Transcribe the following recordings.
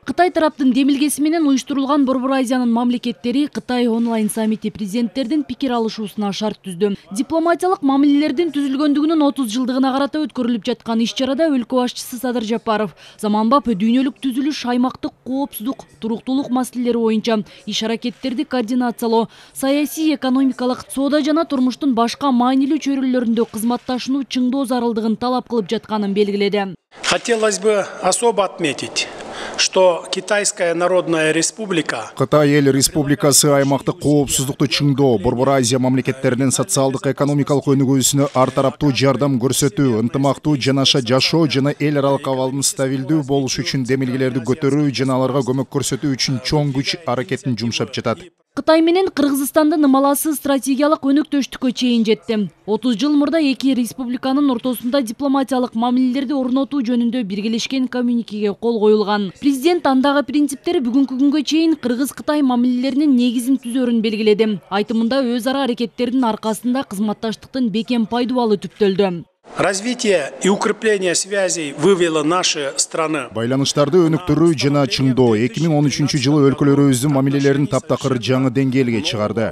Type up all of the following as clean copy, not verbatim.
Кытай тараптын демилгеси менен уюштурулган Борбор Азиянын мамлекеттери Кытай онлайн саммити президенттердин пикир алышуусуна шарт түздү. Дипломатиялык мамилелердин түзүлгөндүгүнүн 30 жылдыгына карата өткөрүлүп жаткан иш-чарада өлкө башчысы Садыр Жапаров заманбап дүйнөлүк түзүлүш, аймактык коопсуздук, туруктуулук маселелери боюнча иш-аракеттерди координациялоо, саясий, экономикалык, соода жана турмуштун башка маанилүү чөйрөлөрүндө кызматташууну чыңдоо зарылдыгын талап кылып жатканын белгиледи. Хотелось бы особо отметить, что Китайская Народная Республика Кытай эл республикасы аймактык коопсуздукту чыңдоо, Борбор Азия мамлекеттеринин социалдык экономикалык өнүгүүсүнө ар тараптуу жардам көрсөтүү, ынтымактуу жанаша жашоо жана эл аралык абалдын стабилдүү болушу үчүн демилгелерди көтөрүү жана аларга көмөк көрсөтүү үчүн чоң күч аракетин жумшап жатат. Кытай менен Кыргызстандын ымаласы стратегиялык өнөктөштүккө чейин жетти. 30 жыл мурда эки республиканын ортосунда дипломатиялык мамилелерди орнотуу жөнүндө биргелешкен коммюникеге кол коюлган. Президент андагы принциптер бүгүнкү күнгө чейин Кыргыз-Кытай мамилелеринин негизин түзөрүн белгиледи. Айтымында өз ара аракеттердин аркасында кызматташтыктын бекем пайдубалы түптөлдү. Развитие и укрепление связей вывело наши страны. Байланыштарды өнүктүрүү жана чыңдоо 2013 жылы өлкөлөрүбүздүн мамилелерин таптакыр жаңы деңгээлге чыгарды.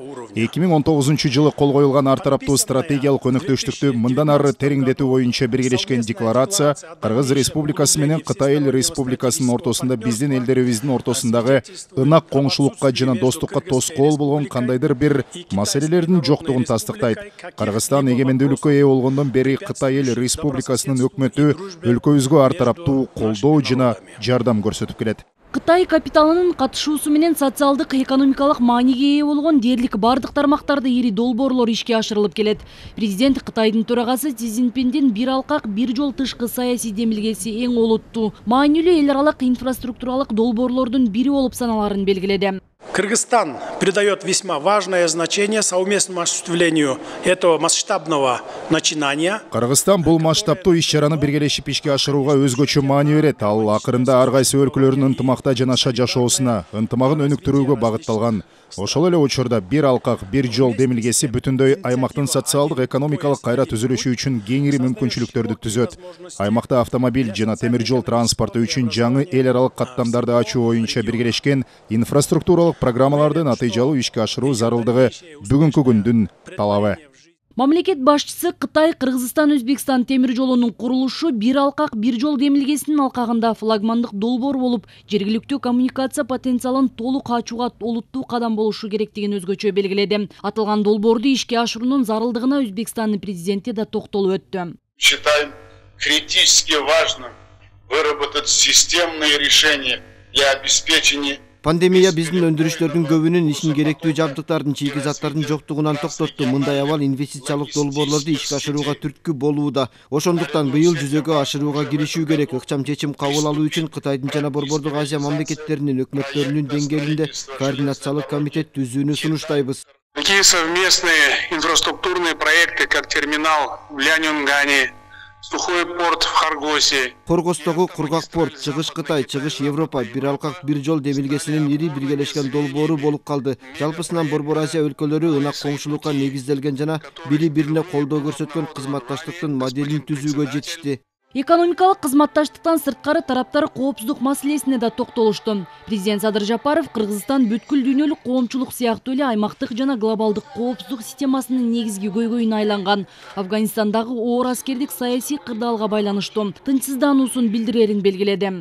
2019 жылы кол коюлган ар тараптуу стратегиялык өнөктөштүктү мындан ары тереңдетүү боюнча биргелешкен декларация Кыргыз Республикасы менен Кытай эл Республикасынын ортосунда биздин элдерибиздин ортосундагы ынак коңшулукка жана достукка тоскоол болгон кандайдыр бир маселелердин жоктугун тастыктайт. Кыргызстан эгемендүүлүккө ээ болгондон бери Кытай эл Республикасынын өкмөтү өлкөбүзгө ар тараптуу колдоо жана жардам көрсөтүп келет. Кытай капиталынын катышуусу менен социалдык, экономикалык мааниге ээ болгон дээрлик бардык тармактарда ири долбоорлор ишке ашырылып келет. Президент Кытайдын төрагасы Си Цзиньпиндин бир алкак, бир жол тышкы саясий демилгеси эң олуттуу, маанилүү эл аралык инфраструктуралык долбоорлордун бири болуп саналарын белгиледи. Кыргызстан придает весьма важное значение совместному осуществлению этого масштабного начинания. Кыргызстан бул масштабтуу иш-чараны биргелешип ишке ашырууга өзгөчө маани берет. Ал акырында ар кайсы өлкөлөрдүн ынтымакта жанаша жашоосуна, ынтымагын өнүктүрүүгө багытталган. Ошол эле учурда бир алкак, бир жол демилгеси бүтүндөй аймактын социалдык, экономикалык кайра түзүлүшү үчүн кеңири мүмкүнчүлүктөрдү түзөт. Аймакта автомобиль жана темир жол транспорту үчүн жаңы эл аралык каттамдарды ачуу боюнча биргелешкен инфраструктуралык программаларды натыйжалуу ишке ашыруу зарылдыгы бүгүнкү күндүн талабы. Мамлекет башчысы Кытай, Кыргызстан, Өзбекстан темир жолунун курулушу бир алкак, бир жол демилгесинин алкагында флагмандык долбоор болуп, жергиликтүү коммуникация потенциалын толук ачууга олуттуу кадам болушу керектигин өзгөчө белгиледи. Аталган долбоорду ишке ашыруунун зарылдыгына Өзбекстандын президенти да токтолуп өттү. Считаем критически важным выработать системные решения для обеспечения. Пандемия биздин өндүрүштөрдүн көбүнүн ишин керектүү жабдыктардын, чийки заттардын жоктугунан токтотту. Мындай абал инвестициялык долбоорлорду ишке ашырууга түрткү болууда. Ошондуктан быйыл жүзөгө ашырууга киришүү керек. Ыкчам чечим кабыл алуу үчүн Кытайдын жана Борбордук Азия мамлекеттеринин өкмөттөрүнүн деңгээлинде координациялык комитет түзүүнү сунуштайбыз. Такие совместные инфраструктурные проекты, как терминал в Ляньюнгане, сухой порт в Харгосе. Хоргостогу кургак порт, чыгыш Кытай, чыгыш Европа, бир алкак, бир жол демилгесинин ири биргелешкен долбоору болуп калды. Жалпысынан Борбор Азия өлкөлөрү ынак коңшулукка негизделген жана бири-бирине колдоо көрсөткөн кызматташтыктын моделин түзүүгө жетишти. Экономикалык кызматташтыктан сырткары тараптар коопсуздук маселесине да токтолушту. Президент Садыр Жапаров Кыргызстан бүткүл дүйнөлүк коомчулук сыяктуу эле аймактык жана глобалдык коопсуздук системасынын негизги көйгөйүнө айланган. Афганистандагы оор аскердик саясий кырдаалга байланыштуу тынчсыздануусун билдирерин белгиледи.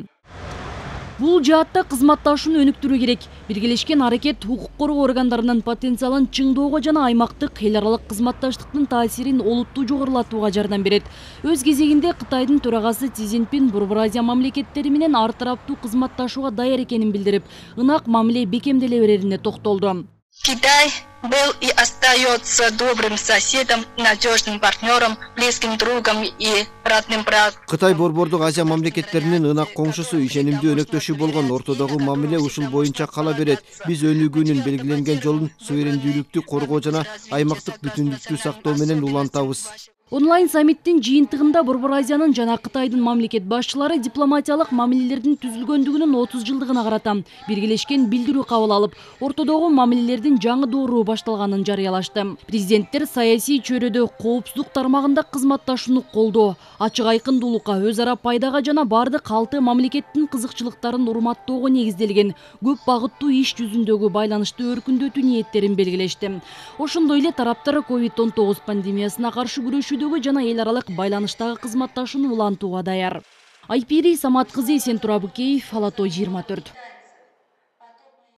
Бул жаатта кызматташууну өнүктүрүү керек. Биргелешкен аракет укук коргоо органдарынын потенциалын чыңдоого жана аймактык эл аралык кызматташтыктын таасирин олуттуу жогорулатууга жардам берет. Өз кезегинде Кытайдын төрагасы Си Цзиньпин Борбор Азия мамлекеттери менен ар тараптуу кызматташууга даяр экенин билдирип, ынак мамиле бекемделе берерине токтолду. Китай был и остается добрым соседом, надежным партнером, близким другом и родным братом. Кытай Борбордук Азия мамлекеттеринин ынак коңшусу, ишенимдүү өнөктөшү болгон ортодогу мамиле ушул боюнча кала берет. Биз өнүгүүнүн белгиленген жолун суверендүүлүктү коргоо жана аймактык бүтүндүктү сактоо менен улантабыз. Онлайн саммиттин жыйынтыгында Борбор Азиянын жана Кытайдын мамлекет башчылары дипломатиялык мамилелердин түзүлгөндүгүнүн 30-жылдыгына карата биргелешкен билдирүү кабыл алып, ортодогу мамилелердин жаңы доору башталганын жарыялашты. Президенттер саясий чөйрөдө коопсуздук тармагында кызматташууну колдоо, ачык айкындуулукка, өз ара пайдага жана бардык алты мамлекеттин кызыкчылыктарын урматтоого негизделген көп багыттуу иш жүзүндөгү байланышты өркүндөтүү ниеттерин белгилешти. Ошондой эле тараптар COVID-19 пандемиясына каршы күрөшүүдөгү жана эл аралык байланыштагы кызматташууну улантууга даяр. Айпири Самат кызы, Эсен Турабыкеев, Ала Той 24.